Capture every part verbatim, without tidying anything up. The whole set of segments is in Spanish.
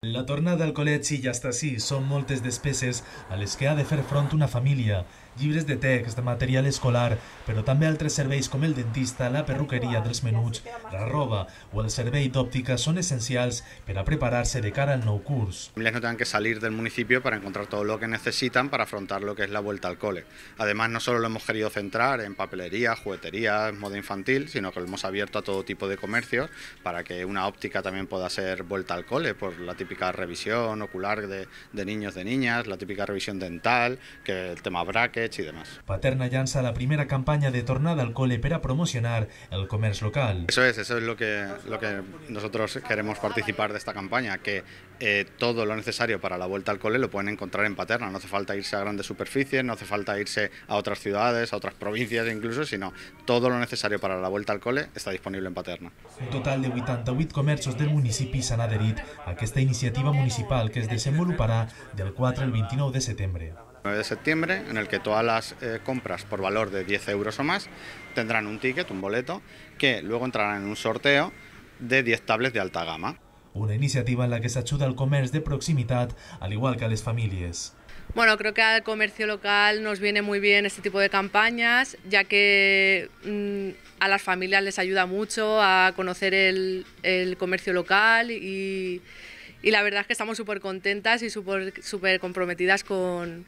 La tornada al col·legi ja està així. Són moltes despeses a les que ha de fer front una família. Llibres de text, de material escolar, però també altres serveis com el dentista, la perruqueria dels menuts, la roba o el servei d'òptica són essencials per a preparar-se de cara al nou curs. Las familias no tengan que salir del municipio para encontrar todo lo que necesitan para afrontar lo que es la vuelta al cole. Además, no solo lo hemos querido centrar en papelería, juguetería, moda infantil, sino que lo hemos abierto a todo tipo de comercios para que una óptica también pueda ser vuelta al cole, por la típica revisión ocular de, de niños, de niñas, la típica revisión dental, que el tema brackets y demás. Paterna llança la primera campaña de tornada al cole para promocionar el comerç local. Eso es, eso es lo que, lo que nosotros queremos participar de esta campaña, que eh, todo lo necesario para la vuelta al cole lo pueden encontrar en Paterna. No hace falta irse a grandes superficies, no hace falta irse a otras ciudades, a otras provincias incluso, sino todo lo necesario para la vuelta al cole está disponible en Paterna. Un total de vuitanta-vuit comerços del municipi s'han adherit a aquesta iniciativa municipal que es desenvoluparà del quatre al vint-i-nou de setembre. nueve de septiembre, en el que todas las eh, compras por valor de diez euros o más tendrán un ticket, un boleto, que luego entrarán en un sorteo de diez tablets de alta gama. Una iniciativa en la que s'ajuda al comerç de proximitat, al igual que a les famílies. Bueno, creo que al comercio local nos viene muy bien este tipo de campañas, ya que mmm, a las familias les ayuda mucho a conocer el, el comercio local y, y la verdad es que estamos súper contentas y súper súper comprometidas con,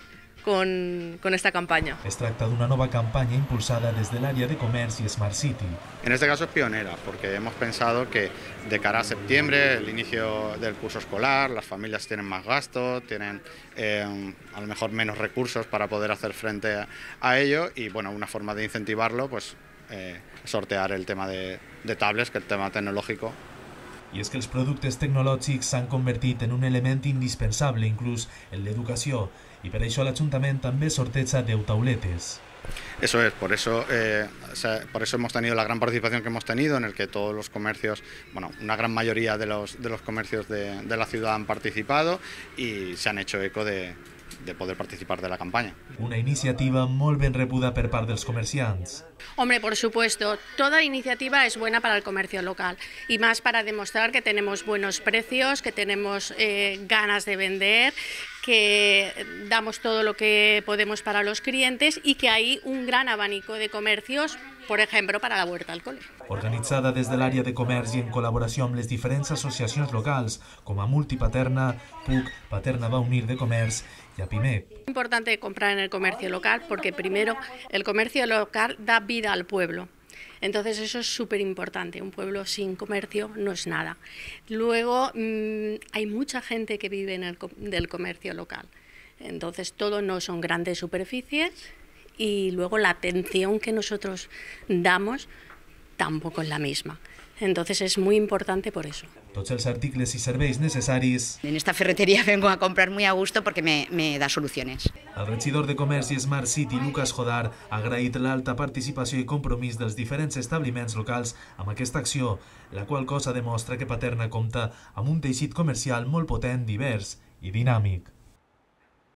con, con esta campaña. Es tracta d'una nova campanya impulsada des de l'àrea de comerç i Smart City. En este caso es pionera, porque hemos pensado que de cara a septiembre, el inicio del curso escolar, las familias tienen más gastos, tienen eh, a lo mejor menos recursos para poder hacer frente a, a ello, y bueno, una forma de incentivarlo, pues eh, sortear el tema de, de tablets, que el tema tecnológico. I és que els productes tecnològics s'han convertit en un element indispensable inclús en l'educació, i per això l'Ajuntament també sorteja deu tauletes. Eso es, por eso, eh, o sea, por eso hemos tenido la gran participación que hemos tenido, en el que todos los comercios, bueno, una gran mayoría de los, de los comercios de, de la ciudad han participado y se han hecho eco de, de poder participar de la campaña. Una iniciativa molt ben rebuda per part dels comerciants. Hombre, por supuesto, toda iniciativa es buena para el comercio local y más para demostrar que tenemos buenos precios, que tenemos eh, ganas de vender, que damos todo lo que podemos para los clientes y que hay un gran abanico de comercios, por ejemplo, para la huerta al cole. Organitzada des de l'àrea de comerç i en col·laboració amb les diferents associacions locals, com a Multipaterna, P U C, Paterna va unir de comerç i a PIMEC. Es importante comprar en el comercio local porque primero el comercio local da vida al pueblo. Entonces eso es súper importante, un pueblo sin comercio no es nada. Luego mmm, hay mucha gente que vive en el del comercio local, entonces todo no son grandes superficies y luego la atención que nosotros damos tampoco es la misma. Entonces es muy importante por eso. Tots els articles i serveis necessaris. En esta ferretería vengo a comprar muy a gusto porque me, me da soluciones. El regidor de Comerç i Smart City, Lucas Jodar, ha agraït l'alta participació i compromís dels diferents establiments locals amb aquesta acció, la qual cosa demostra que Paterna compta amb un teixit comercial molt potent, divers i dinàmic.